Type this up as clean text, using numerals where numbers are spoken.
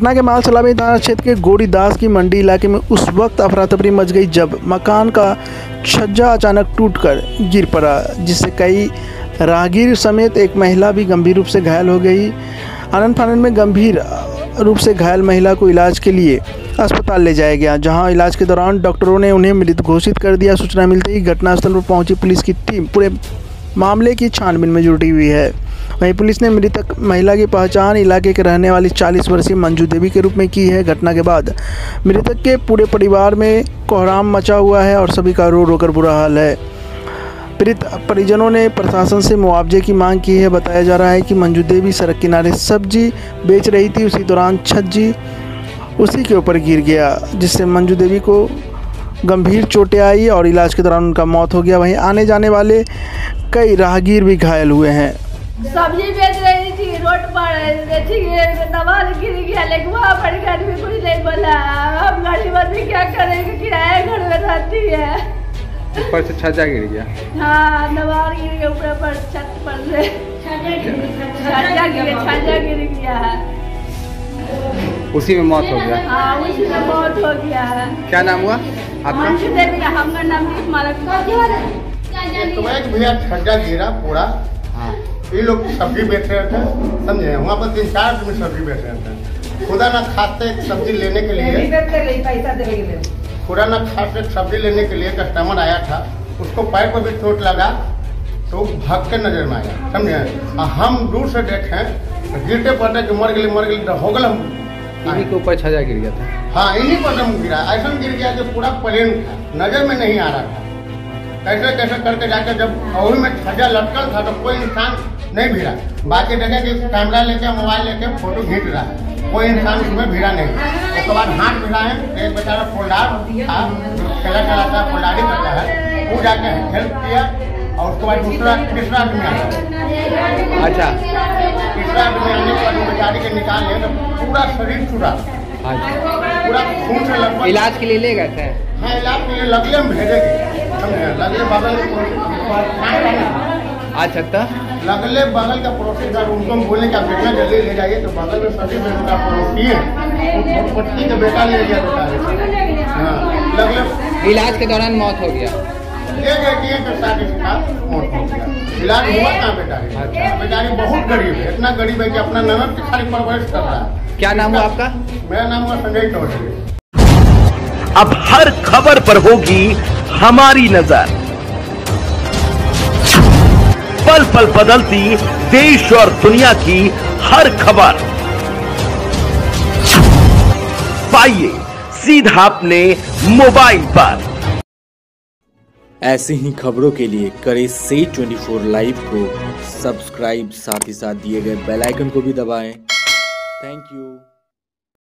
पटना के मालसलामी थाना क्षेत्र के गोरीदास की मंडी इलाके में उस वक्त अफरा तफरी मच गई जब मकान का छज्जा अचानक टूटकर गिर पड़ा, जिससे कई राहगीर समेत एक महिला भी गंभीर रूप से घायल हो गई। आनन फानन में गंभीर रूप से घायल महिला को इलाज के लिए अस्पताल ले जाया गया, जहां इलाज के दौरान डॉक्टरों ने उन्हें मृत घोषित कर दिया। सूचना मिलते ही घटनास्थल पर पहुंची पुलिस की टीम पूरे मामले की छानबीन में जुटी हुई है। वहीं पुलिस ने मृतक महिला की पहचान इलाके के रहने वाली 40 वर्षीय मंजू देवी के रूप में की है। घटना के बाद मृतक के पूरे परिवार में कोहराम मचा हुआ है और सभी का रो रो कर बुरा हाल है। पीड़ित परिजनों ने प्रशासन से मुआवजे की मांग की है। बताया जा रहा है कि मंजू देवी सड़क किनारे सब्जी बेच रही थी, उसी दौरान छज्जी उसी के ऊपर गिर गया, जिससे मंजू देवी को गंभीर चोटें आई और इलाज के दौरान उनका मौत हो गया। वहीं आने जाने वाले कई राहगीर भी घायल हुए हैं। सब्जी बेच रही थी, रोड पर दवाल गिर गया, लेकिन वहाँ पर घर में कोई नहीं बोला। हम गरीब आदमी क्या करेंगे, किराया घर में रहती है। ऊपर से छज्जा गिर गया। हाँ, दवाल गिर गया ऊपर पर, छत पर से छज्जा गिर गया है। उसी में मौत हो गया। हाँ, उसी में मौत हो गया है। क्या नाम हुआ आपका? मंजू देवी, हमारा नाम मालक। भैया छज्जा गिरा पूरा। हाँ, ये लोग सब्जी बेच रहे थे, समझे, वहाँ पर 3-4 आदमी सब्जी बेच रहे थे। खुदा न खाते सब्जी लेने के लिए, खुदा न खाते सब्जी लेने के लिए कस्टमर आया था, उसको पैर पर भी चोट लगा तो भाग के नजर में आया, समझे। हम दूर से देखे गिरते पड़ते कि मर गई तो हो गल। इन्हीं के ऊपर छज्जा गिर गया था। हाँ, इन्हीं पर गिरा, ऐसा गिर गया कि पूरा प्लेन नजर में नहीं आ रहा था। कैसे कैसे करके जाकर जब वही में छज्जा लटकल था तो कोई इंसान नहीं भिड़ा। बाकी देखे कि कैमरा लेके मोबाइल लेके फोटो खींच रहा है, कोई इंसान उसमें भिड़ा नहीं। उसके बाद हाथ भिड़ा है, एक बेचारा फुलदार था, चला फुलदारी करता है, वो जाके हेल्प किया और उसके बाद तीसरा आदमी आया। अच्छा, तीसरा आदमी आने के बाद बेचारी के निकाल लिया तो पूरा शरीर छुड़ा, पूरा खून से लगभग। इलाज के लिए ले गए थे? हाँ, इलाज के लिए लगले में भेजेंगे, लगले बगल अच्छा, तो लगले बगल का पड़ोसी था, उनको बोलने का बेटा जल्दी ले जाइए, तो बगल में सभी का पड़ोसी है, पत्नी का बेटा ले गया बेटा। हाँ, लगले इलाज के दौरान मौत हो गया। ले गए के साथ इसका मौत हो गया। इलाज हुआ कहाँ बेटा? बेचारी बहुत गरीब है, इतना गरीब है कि अपना ननद की खाली परवरिश कर रहा है। क्या नाम हुआ आपका? मेरा नाम हुआ संजय चौधरी। अब हर खबर पर होगी हमारी नजर, पल पल बदलती देश और दुनिया की हर खबर पाइए सीधा अपने मोबाइल पर। ऐसी ही खबरों के लिए करें से 24 लाइव को सब्सक्राइब, साथ ही साथ दिए गए बेल आइकन को भी दबाएं। Thank you.